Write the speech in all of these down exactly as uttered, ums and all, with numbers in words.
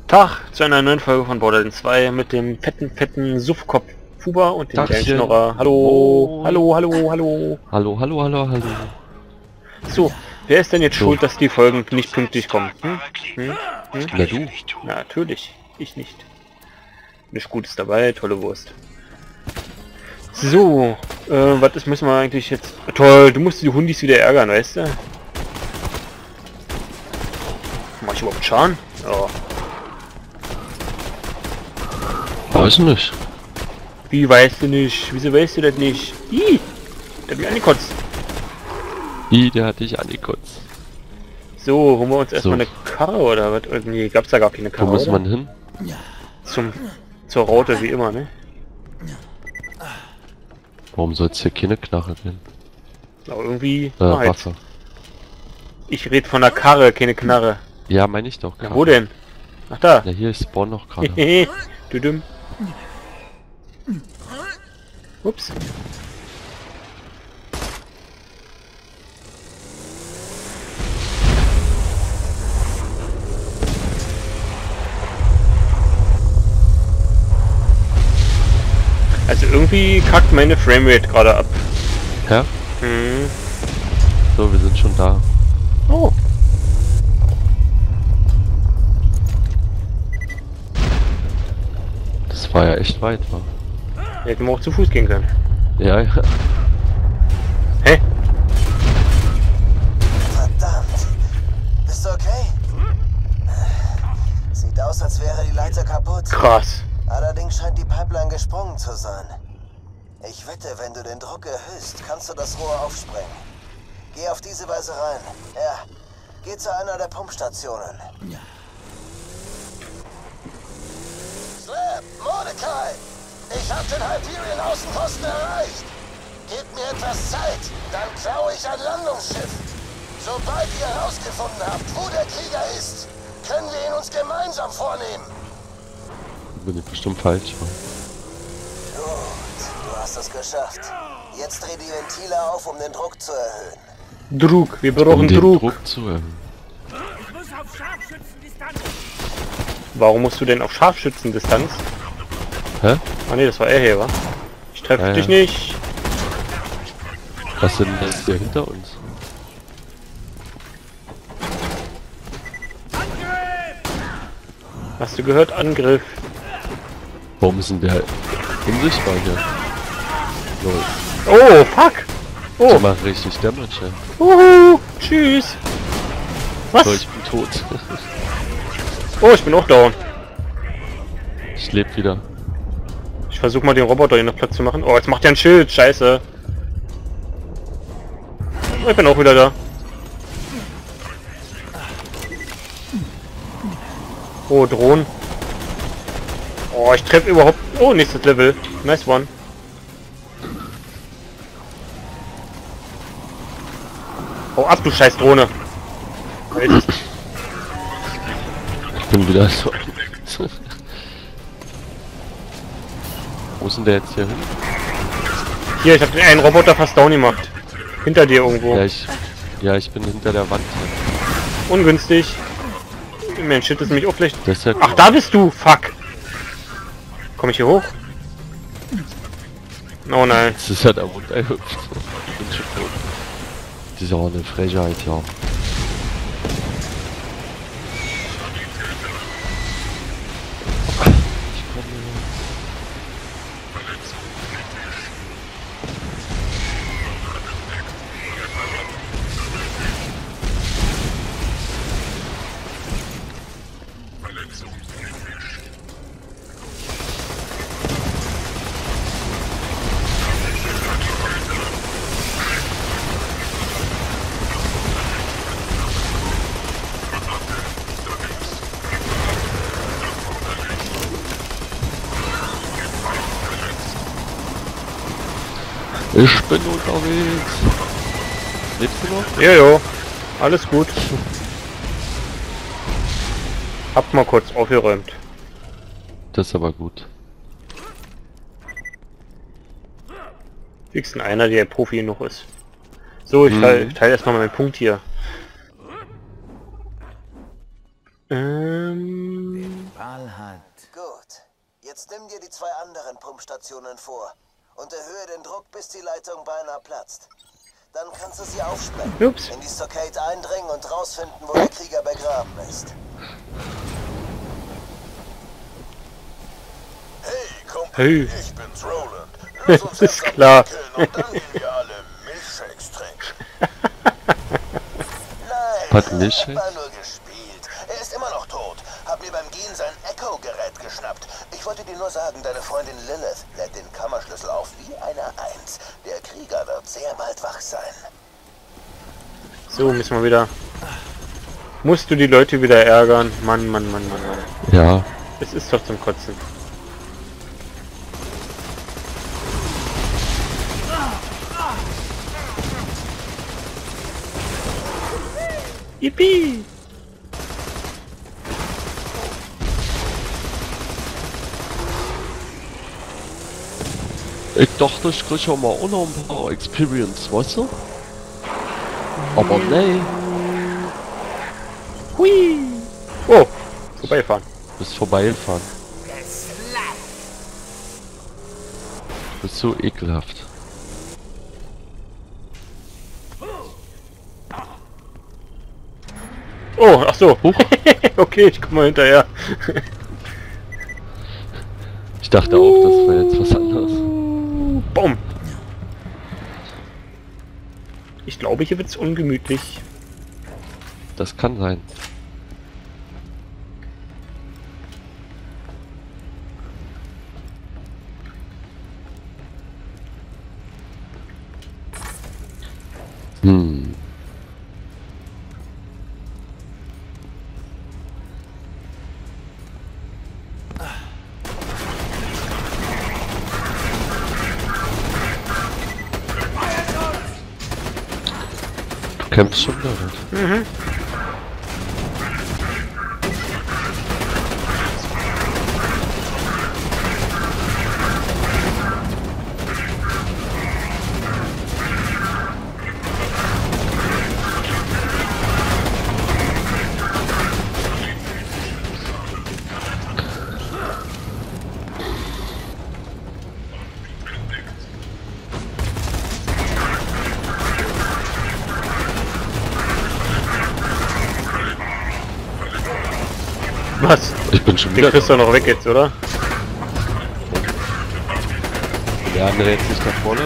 Tag zu einer neuen Folge von Borderlands zwei mit dem fetten, fetten Suffkopf Fuba und dem kleinen Schnorrer. Hallo, hallo, hallo, hallo. Hallo, hallo, hallo, hallo. So, wer ist denn jetzt So. schuld, dass die Folgen nicht pünktlich kommen? Hm? Hm? Hm? Na du? Na, natürlich, ich nicht. Nichts Gutes dabei, tolle Wurst. So, äh, was ist, müssen wir eigentlich jetzt... Toll, du musst die Hundis wieder ärgern, weißt du? Mach ich überhaupt Schaden? Ja. Weiß nicht. Wie weißt du nicht? Wieso weißt du das nicht? Ih, der hat mich angekotzt. I, der hat dich angekotzt. So, holen wir uns erstmal So. eine Karre oder was? Nee, gab's da gar keine Wo Karre, muss oder? man hin? Zum, zur Raute, wie immer, ne? Warum soll es hier keine Knarre geben? Aber irgendwie... Äh, ah, jetzt. Wasser. Ich red von der Karre, keine Knarre. Ja, meine ich doch. Na, Karre. wo denn? Ach da. Na, hier ist Spawn noch gerade. Du dumm. Ups. Also irgendwie kackt meine Framerate gerade ab. Ja? Hm. So, wir sind schon da. Oh. Das war ja echt weit, wa? Hätten wir auch zu Fuß gehen können. Ja, ja. Hä? Verdammt. Bist du okay? Sieht aus, als wäre die Leiter kaputt. Krass. Allerdings scheint die Pipeline gesprungen zu sein. Ich wette, wenn du den Druck erhöhst, kannst du das Rohr aufsprengen. Geh auf diese Weise rein. Ja, geh zu einer der Pumpstationen. Slap, Mordecai! Ich hab den Hyperion Außenposten erreicht. Gebt mir etwas Zeit, dann klaue ich ein Landungsschiff. Sobald ihr herausgefunden habt, wo der Krieger ist, können wir ihn uns gemeinsam vornehmen. Bin ich bestimmt falsch, wa? Gut, du hast es geschafft. Jetzt dreh die Ventile auf, um den Druck zu erhöhen. Druck, wir brauchen Um den Druck. Druck zu erhöhen. Ich muss auf Scharfschützendistanz. Warum musst du denn auf Scharfschützendistanz? Hä? Ah ne, das war er hier, wa? Ich treffe Ja, dich ja. nicht. Was denn jetzt hier hinter uns? Hast du gehört? Angriff. Warum ist denn der unsichtbar hier? Lol. Oh, fuck. Der Oh. macht richtig Damage, ja. Uhu. Tschüss. Was? So, ich bin tot. Oh, ich bin auch down. Ich lebe wieder. Ich versuche mal den Roboter hier noch Platz zu machen. Oh, jetzt macht er ein Schild. Scheiße. Oh, ich bin auch wieder da. Oh, Drohnen. Oh, ich treffe überhaupt... Oh, nächstes Level. Nice one. Oh, ab, du scheiß Drohne. Jetzt. Ich bin wieder so. Wo ist denn der jetzt hier hin? Hier, ich habe den einen Roboter fast down gemacht. Hinter dir irgendwo. Ja, ich, ja, ich bin hinter der Wand hier. Ungünstig. Mein Shit ist nämlich auch vielleicht... Das ist ja Ach, da bist du! Fuck! Komm ich hier hoch? Oh nein. Das ist ja da runtergehüpft. Ich bin schon tot. Das ist ja auch eine Frechheit, ja. Ich komm hier. Ich bin unterwegs. Lebst du noch? Jojo. Alles gut. Hab mal kurz aufgeräumt. Das ist aber gut. Wenigstens einer, der Profi genug ist. So, ich Mhm. teile teil erstmal meinen Punkt hier. Ähm, Jetzt nimm dir die zwei anderen Pumpstationen vor und erhöhe den Druck, bis die Leitung beinahe platzt. Dann kannst du sie aufsprengen, Ups. in die Stockade eindringen und rausfinden, wo der Krieger begraben ist. Hey, Kumpel, Hey. ich bin's, Roland. Lass uns Ist erst klar. abwickeln und dann gehen wir alle Milchshakes trinken. Nein, Was, Milchshakes? war nur gespielt. Er ist immer noch tot. Hab mir beim Gehen sein Echo-Gerät geschnappt. Ich wollte dir nur sagen, deine Freundin Lilith lädt den Kammerschlüssel auf wie eine Eins. Der Krieger wird sehr bald wach sein. So, müssen wir wieder... Musst du die Leute wieder ärgern? Mann, Mann, Mann, Mann, Mann. Ja. Es ist doch zum Kotzen. Yippie! Ich dachte, ich krieg ja mal auch noch ein paar Experience, weißt du? Aber nee, Hui! Oh! Vorbeifahren. bist vorbeigefahren. Bist so ekelhaft. Oh, ach so. Okay, ich komm mal hinterher. Ich dachte auch, das wäre jetzt was anderes. Bumm! Ich glaube, hier wird's ungemütlich. Das kann sein. Hm. Du kämpfst schon damit. Mhm. Was? Ich bin schon Den wieder. kriegst du noch weg jetzt, oder? Der andere jetzt nicht da vorne.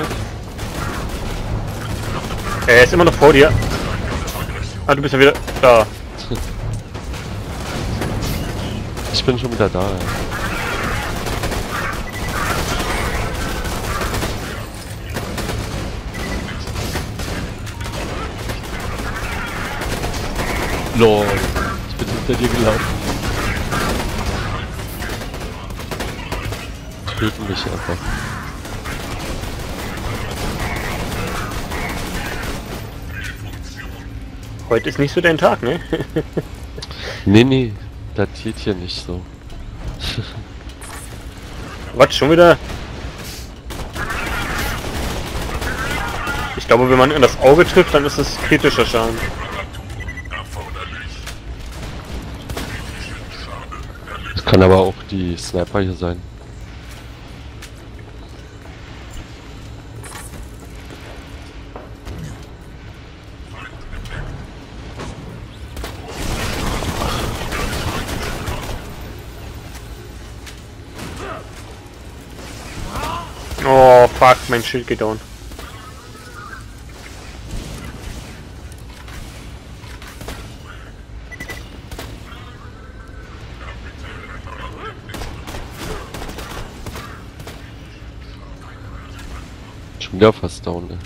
Er ist immer noch vor dir. Ah, du bist ja wieder da. Ich bin schon wieder da. Ja. Lol, ich bin hinter dir gelaufen. Töten mich einfach. Heute ist nicht so dein Tag, ne? Nee, nee, das geht hier nicht so. Was, schon wieder? Ich glaube, wenn man in das Auge trifft, dann ist es kritischer Schaden. Das kann aber auch die Sniper hier sein. Oh, fuck, mein Schild geht down. Schon wieder fast down, ne?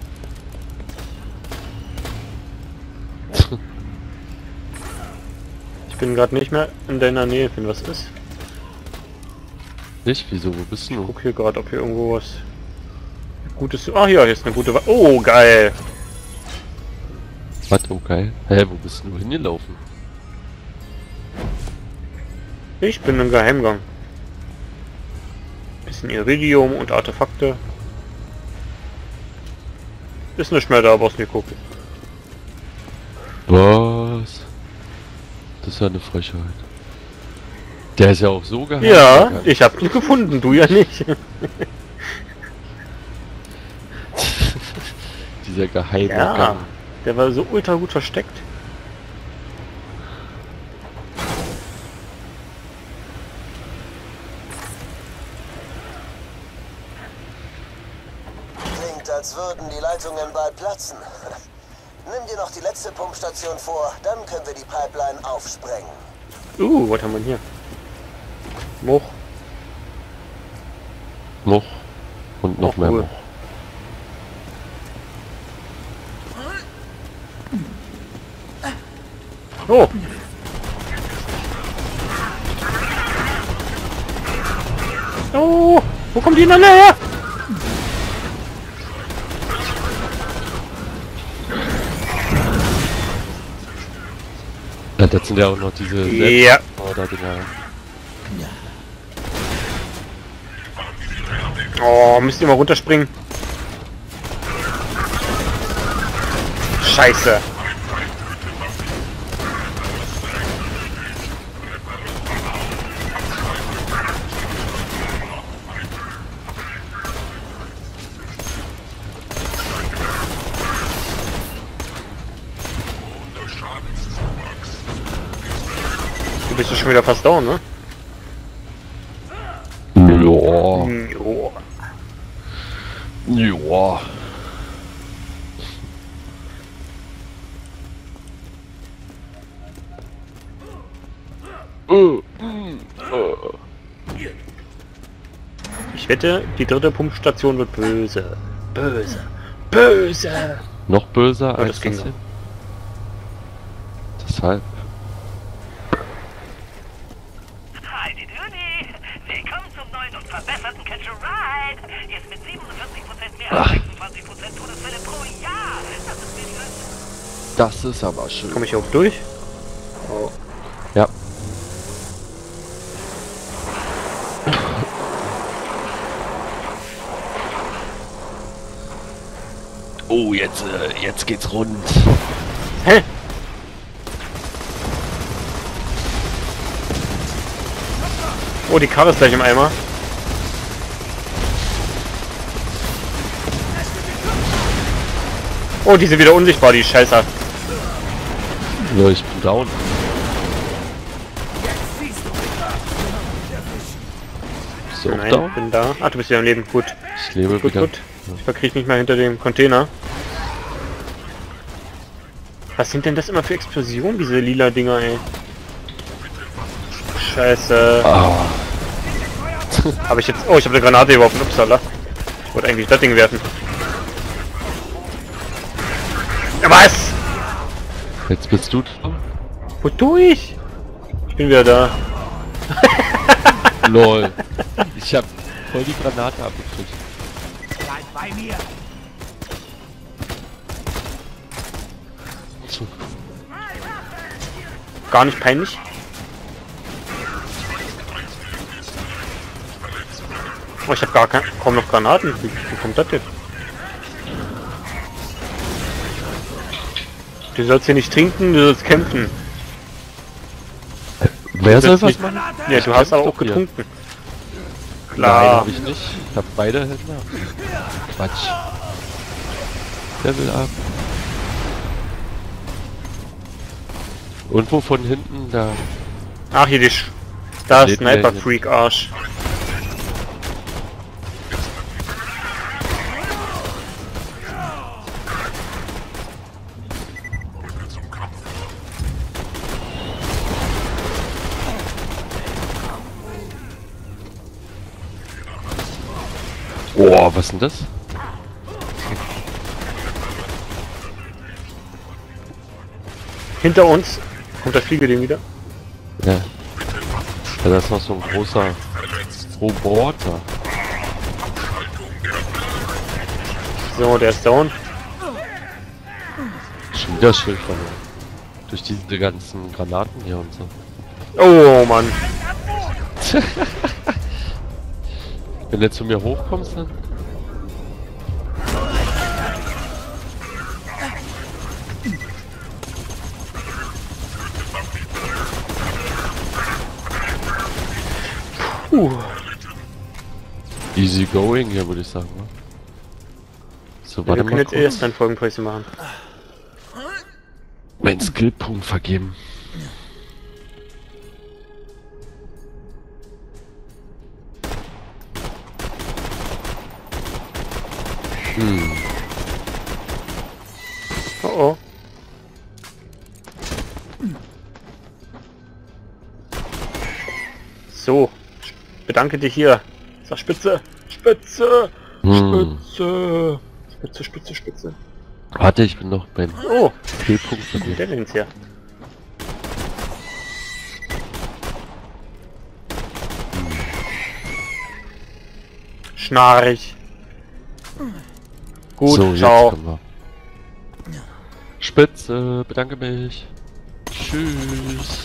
Ich bin gerade nicht mehr in deiner Nähe, wenn was ist. Nicht? Wieso? Wo bist du? Ich guck hier gerade, ob hier irgendwo was Gutes... Ah, hier, hier ist eine gute... Wa oh, geil! Was? Oh geil. Hä, wo bist du hingelaufen? Ich bin im Geheimgang. Bisschen Iridium und Artefakte. Ist nicht mehr da, brauchst nicht gucken. Was? Das ist ja eine Frechheit. Der ist ja auch so geheim. Ja, ich hab ihn gefunden, du ja nicht. Dieser geheime Ja, Gang. der war so ultra gut versteckt. Klingt, als würden die Leitungen bald platzen. Nimm dir noch die letzte Pumpstation vor, dann können wir die Pipeline aufsprengen. Uh, was haben wir hier? Moch. Noch. Und noch Oh, mehr cool. Moch. Oh. Oh, wo kommt die denn alle her? Ja, das sind ja auch noch diese Ja. Selbstmörder-Dinger. Oh, müsst ihr mal runterspringen. Scheiße. Du bist ja schon wieder fast down, ne? Joa. Jo. Joa. Ich wette, die dritte Pumpstation wird böse. Böse. Böse. Noch böser Ja, als das ging das noch. hier. Deshalb. Hi, die Döni! Willkommen zum neuen und verbesserten Catch a Ride! Jetzt mit siebenundvierzig Prozent mehr als sechsundzwanzig Prozent Todesfälle pro Jahr! Das ist mir die Das ist aber schön. Komme ich auch durch? Oh. Ja. Oh, jetzt, äh, jetzt geht's rund. Hä? Oh, die Karre ist gleich im Eimer. Oh, die sind wieder unsichtbar, die Scheißer. Ja, ich bin down. Bist du auch Nein, down? bin da. Ach, du bist ja am Leben. Gut. Ich lebe Gut, wieder. gut. Ich verkriech mich mal hinter dem Container. Was sind denn das immer für Explosionen, diese lila Dinger, ey? Scheiße. Ah, Habe ich jetzt... Oh, ich habe eine Granate geworfen. Upsala. Ich wollte eigentlich das Ding werfen. Ja, was? jetzt bist du dran. Wodurch? Ich bin wieder da. Lol. Ich hab voll die Granate abgekriegt. Bleib bei mir! Gar nicht peinlich. Oh, ich habe gar kein, kaum noch Granaten. Wie, wie kommt das jetzt? Du sollst hier nicht trinken, du sollst kämpfen. Wer soll sollst was nicht- machen? Ja, du hast aber doch auch hier. getrunken. Nein, Klar. hab ich nicht. Ich hab beide Hände. Quatsch. Level up. Und wo von hinten da? Ach, hier die Sch Da ist Lädt Sniper mir Freak Arsch. Oh, was ist denn das? Hinter uns kommt der Fliegeding wieder. Ja. Ja, da ist noch so ein großer Roboter. So, der ist down. Schon wieder Schild verloren. Durch diese ganzen Granaten hier und so. Oh Mann. Wenn du zu mir hochkommst, dann... Puh. Easy going hier, würde ich sagen. Ne? So, Ja, warte wir mal können jetzt kurz. erst einen Folgenpreis machen. Mein Skillpunkt vergeben. Hm. Oh oh. So. Bedanke dich hier. Sag Spitze. Spitze. Hm. Spitze. Spitze, Spitze, Spitze. Warte, ich bin noch beim Oh. Skillpunkt vergeben. Der denn hier? Schnarch. Gut, So, ciao. jetzt kommen wir. Spitze, bedanke mich. Tschüss.